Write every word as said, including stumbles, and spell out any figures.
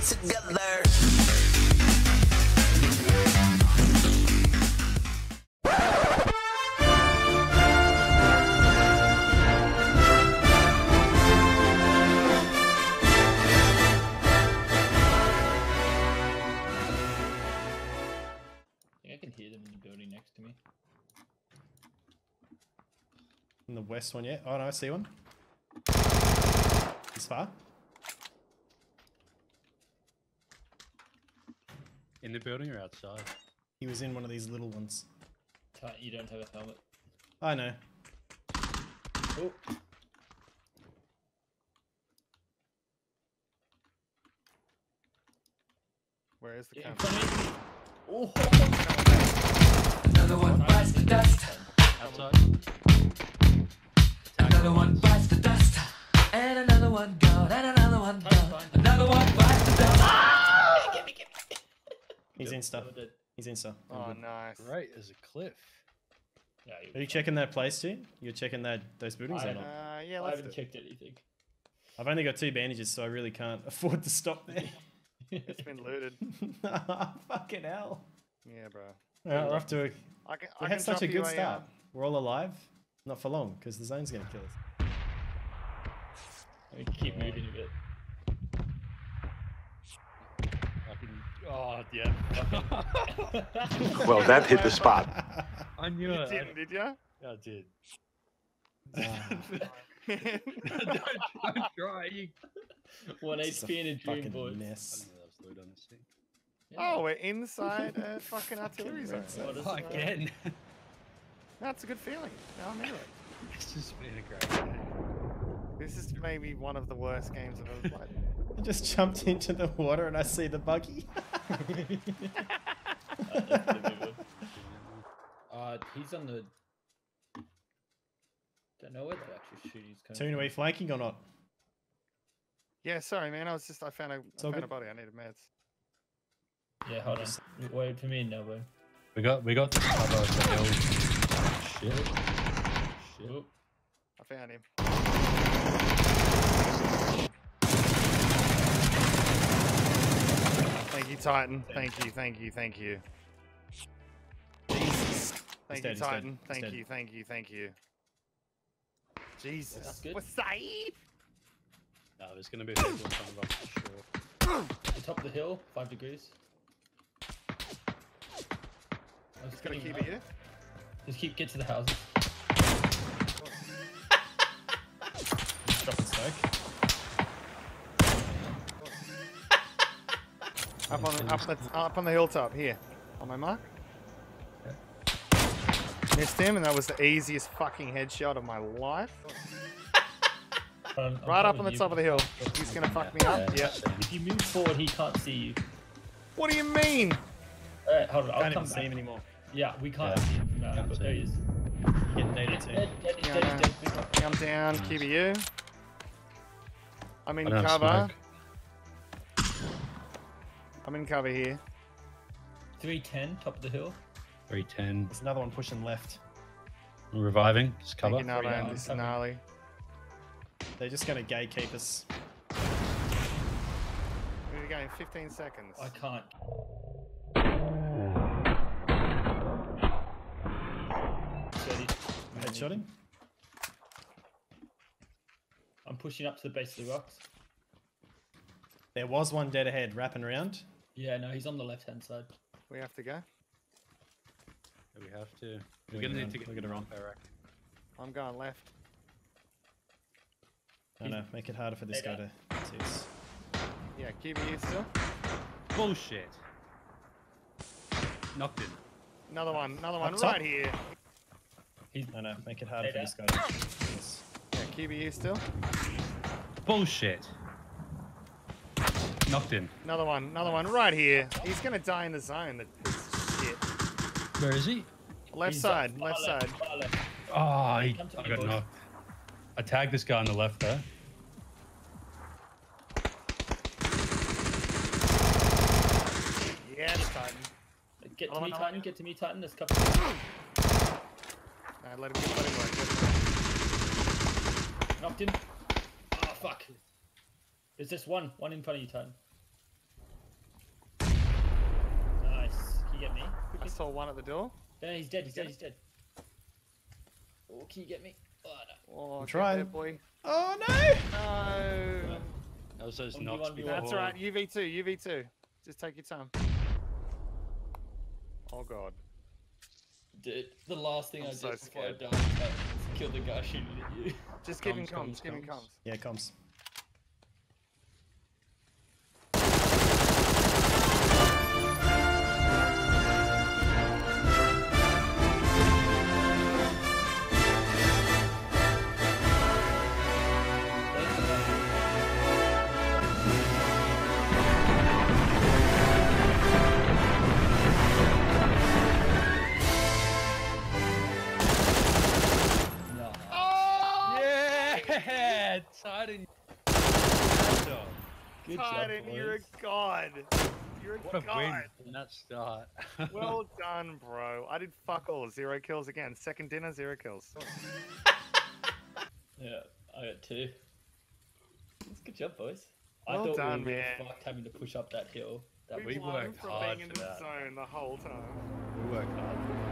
together. I can hear them in the building next to me. In the west one, yeah. Oh no, I see one. This far. In the building or outside? He was in one of these little ones. You don't have a helmet. I know. Oh. Where is the Yeah, in camera? front of me. Oh. Another one bites the dust. Outside? Another one bites the dust. And another one gone. And another one gone. Another one bites the dust. Ah! Get me, get me. He's insta. He's insta. Oh, nice. Right as a cliff. Yeah, Are you checking that place too? You're checking that those buildings I or not? Uh, yeah, I left haven't it. checked anything. I've only got two bandages, so I really can't afford to stop there. It's been looted. Fucking hell. Yeah, bro. Alright, we're off to a... I can, We I had can such a drop you good start. uh, We're all alive. Not for long, because the zone's going to kill us. We can keep moving a bit. I can. Oh, yeah. Well, that hit the spot. I knew You it. didn't, did ya? I, I did. Ah, don't, don't try. You... One this is H P in a dream, fucking boys. I mess. didn't know that was loot on this thing. Oh, we're inside a fucking artillery zone. What is Oh, it? again. That's a good feeling. No, I'm into it. It's just been a great day. This is maybe one of the worst games I've ever played. I just jumped into the water and I see the buggy. Uh, he's on the. Don't know where the actual shooting's coming. Toon, are we flanking or not? Yeah, sorry, man. I was just, I found a, I all found good. a body. I needed meds. Yeah, hold on. Wait for me in Novo. We got we got the cover of the hill. Shit. Shit. Oop. I found him. Thank you, Titan. Thank you, thank you, thank you. Jesus. Thank dead, you, he's dead, Titan. he's Thank dead. you, thank you, thank you. Jesus. That's good. What's safe? No, there's gonna be people in front of us for sure. The top of the hill, five degrees. I was Just gonna getting keep it up. here. Just keep get to the houses. Dropping smoke. Up on, up, the, up on the hilltop, here. On my mark. Missed him, and that was the easiest fucking headshot of my life. Um, I'm Right up coming on the you. top of the hill. He's gonna fuck me up. Yeah. Yeah. If you move forward, he can't see you. What do you mean? Alright, hold on. I'll Can't come even see back. him anymore. Yeah, we can't Yeah. see him from now. Can't But see there he him. is. You're getting needed Dead, too. dead, dead, he's Yeah, dead, I he's know. dead. Pick up. I'm down. Q B U. I'm in I don't have cover. smoke. I'm in cover here. three ten, top of the hill. three ten. There's another one pushing left. Reviving. Just Thank cover. you, Nava, Yeah, and I'm this is coming. gnarly. They're just going to gatekeep us. We're going fifteen seconds. I can't. thirty. Headshot him. I'm pushing up to the base of the rocks. There was one dead ahead, wrapping around. Yeah, no, he's on the left hand side. We have to go. We have to. We're We're gonna gonna need to get we're gonna run. I reckon. I'm going left. I know, make it harder for this guy to see us. Yeah, Q B U still. Bullshit. Knocked in. Another one. Another one Up top. right here. He's I know, make it harder for Hey, this guy to see us. Yeah, Q B U still. Bullshit. Knocked in. Another one. Another one right here. He's gonna die in the zone. That piece of shit. Where is he? Left he's side. far Left side. Far left. Oh, he, Come to I me, got boys. knocked. I tagged this guy on the left there. Yeah, the Titan. Get to Oh, me, no. Titan. Get to me, Titan. There's a couple. No, let him get. Let him work. Let him work. Knocked him. Oh fuck. There's just one. One in front of you, Titan. get me? I Quickly. saw one at the door. No, he's dead. He's Get dead. He's dead. Oh, can you get me? Oh, no. Oh, get trying. there, boy. Oh no! No. That was those One v knocks one v before. one. That's all right. U V two, U V two. Just take your time. Oh god. Dude, the last thing I'm I so did before I scared. died was kill the guy shooting at you. Just give him Comms, comms, give him comms, comms. Yeah, comms. No. Yeah! Titan. Good Titan, job, you're a boys. god. You're a What a god. win from that start. Well done, bro. I did fuck all. Zero kills again. Second dinner, zero kills. Yeah, I got two. That's good job, boys. I Well thought done, we were really man. fucked having to push up that hill. That We, we won worked from hard being in for the that. zone the whole time. We worked hard.